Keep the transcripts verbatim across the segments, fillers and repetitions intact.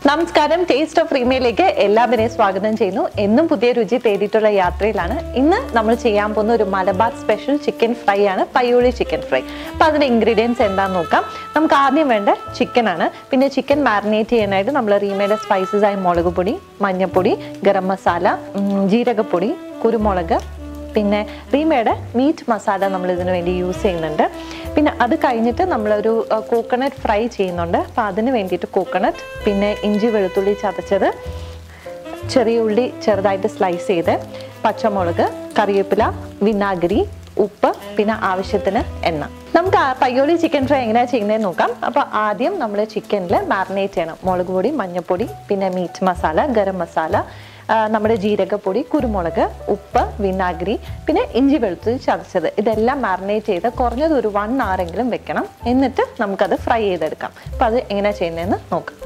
നമസ്കാരം, taste of റീമയിലേക്ക് എല്ലാവരെയും സ്വാഗതം ചെയ്യുന്നു. എന്നും പുതിയ രുചി തേടിയിട്ടുള്ള യാത്രയിലാണ്. ഇന്ന് നമ്മൾ ചെയ്യാൻ പോകുന്ന ഒരു മലബാർ സ്പെഷ്യൽ ചിക്കൻ ഫ്രൈ ആണ്, പയ്യോളി ചിക്കൻ ഫ്രൈ. അപ്പോൾ അതിൻ്റെ ഇൻഗ്രീഡിയൻസ് എന്താണെന്ന് നോക്കാം. നമുക്ക് ആദ്യം വേണ്ട ചിക്കൻ ആണ്. പിന്നെ ചിക്കൻ മാരിനേറ്റ് ചെയ്യാനായിട്ട് നമ്മൾ റീമയുടെ സ്പൈസസ് ആയ മുളക് പൊടി, മഞ്ഞൾപ്പൊടി, ഗരം മസാല, ജീരകപ്പൊടി, കുരുമുളക്, പിന്നെ റീമയുടെ മീറ്റ് മസാല നമ്മൾ ഇതിനു വേണ്ടി യൂസ് ചെയ്യുന്നുണ്ട്. പിന്നെ അത് കഴിഞ്ഞിട്ട് നമ്മളൊരു കോക്കനട്ട് ഫ്രൈ ചെയ്യുന്നുണ്ട്. അപ്പോൾ അതിന് വേണ്ടിയിട്ട് കോക്കനട്ട്, പിന്നെ ഇഞ്ചി വെളുത്തുള്ളി ചതച്ചത്, ചെറിയ ഉള്ളി ചെറുതായിട്ട് സ്ലൈസ് ചെയ്ത്, പച്ചമുളക്, കറിവേപ്പില, വിനാഗിരി, ഉപ്പ്, പിന്നെ ആവശ്യത്തിന് എണ്ണ. നമുക്ക് പയ്യോളി ചിക്കൻ ഫ്രൈ എങ്ങനെയാണ് ചെയ്യുന്നതെന്ന് നോക്കാം. അപ്പോൾ ആദ്യം നമ്മൾ ചിക്കനിൽ മാരിനേറ്റ് ചെയ്യണം. മുളക് പൊടി, മഞ്ഞൾപ്പൊടി, പിന്നെ മീറ്റ് മസാല, ഗരം മസാല, നമ്മുടെ ജീരകപ്പൊടി, കുരുമുളക്, ഉപ്പ്, വിനാഗിരി, പിന്നെ ഇഞ്ചി വെളുത്തുള്ളി ചതച്ചത്, ഇതെല്ലാം മാരിനേറ്റ് ചെയ്ത് കുറഞ്ഞത് ഒരു വൺ അവറെങ്കിലും വെക്കണം. എന്നിട്ട് നമുക്കത് ഫ്രൈ ചെയ്തെടുക്കാം. അപ്പോൾ അത് എങ്ങനെയാണ് ചെയ്യുന്നതെന്ന് നോക്കാം.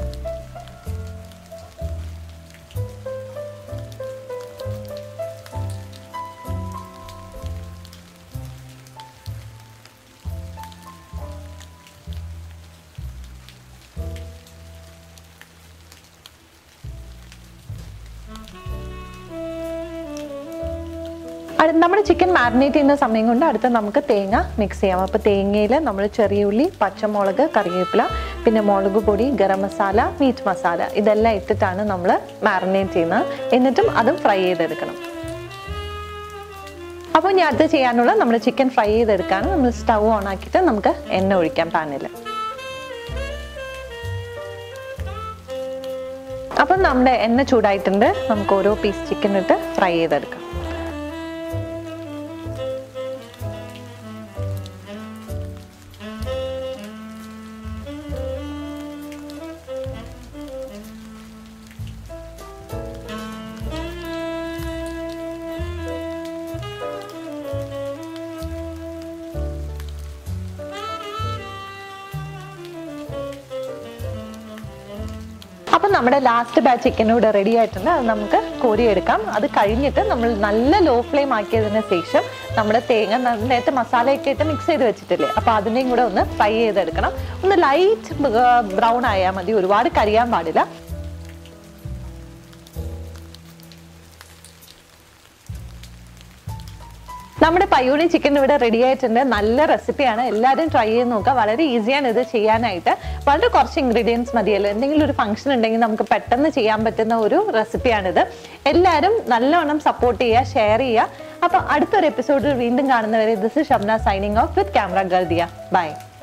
നമ്മുടെ ചിക്കൻ മാരിനേറ്റ് ചെയ്യുന്ന സമയം കൊണ്ട് അടുത്ത് നമുക്ക് തേങ്ങ മിക്സ് ചെയ്യാം. അപ്പോൾ തേങ്ങയിൽ നമ്മൾ ചെറിയ ഉള്ളി, പച്ചമുളക്, കറിവേപ്പില, പിന്നെ മുളക് പൊടി, ഗരം മസാല, മീറ്റ് മസാല, ഇതെല്ലാം ഇട്ടിട്ടാണ് നമ്മൾ മാരിനേറ്റ് ചെയ്യുന്നത്. എന്നിട്ടും അതും ഫ്രൈ ചെയ്തെടുക്കണം. അപ്പോൾ ഞാൻ അടുത്ത് ചെയ്യാനുള്ള നമ്മൾ ചിക്കൻ ഫ്രൈ ചെയ്തെടുക്കുകയാണ്. നമ്മൾ സ്റ്റൗ ഓൺ ആക്കിയിട്ട് നമുക്ക് എണ്ണ ഒഴിക്കാം പാനിൽ. അപ്പം നമ്മുടെ എണ്ണ ചൂടായിട്ടുണ്ട്. നമുക്ക് ഓരോ പീസ് ചിക്കൻ ഇട്ട് ഫ്രൈ ചെയ്തെടുക്കാം. അപ്പം നമ്മുടെ ലാസ്റ്റ് ബാച്ച് ചിക്കൻ ഇവിടെ റെഡി ആയിട്ടുണ്ട്. അത് നമുക്ക് കോരിയെടുക്കാം. അത് കഴിഞ്ഞിട്ട് നമ്മൾ നല്ല ലോ ഫ്ലെയിം ആക്കിയതിന് ശേഷം നമ്മുടെ തേങ്ങ നേരത്തെ മസാലയൊക്കെ ഇട്ട് മിക്സ് ചെയ്ത് വെച്ചിട്ടില്ലേ, അപ്പോൾ അതിനെയും കൂടെ ഒന്ന് ഫ്രൈ ചെയ്തെടുക്കണം. ഒന്ന് ലൈറ്റ് ബ്രൗൺ ആയാൽ മതി, ഒരുപാട് കരിയാൻ പാടില്ല. നമ്മുടെ പയ്യോളി ചിക്കൻ ഇവിടെ റെഡി ആയിട്ടുണ്ട്. നല്ല റെസിപ്പിയാണ്, എല്ലാവരും ട്രൈ ചെയ്ത് നോക്കുക. വളരെ ഈസിയാണ് ഇത് ചെയ്യാനായിട്ട്. വളരെ കുറച്ച് ഇൻഗ്രീഡിയൻസ് മതിയല്ലോ. എന്തെങ്കിലും ഒരു ഫംഗ്ഷൻ ഉണ്ടെങ്കിൽ നമുക്ക് പെട്ടെന്ന് ചെയ്യാൻ പറ്റുന്ന ഒരു റെസിപ്പിയാണിത്. എല്ലാവരും നല്ലവണ്ണം സപ്പോർട്ട് ചെയ്യുക, ഷെയർ ചെയ്യുക. അപ്പോൾ അടുത്തൊരു എപ്പിസോഡിൽ വീണ്ടും കാണുന്നവരെ this is Shabna signing off with camera ഗർദിയ. ബൈ.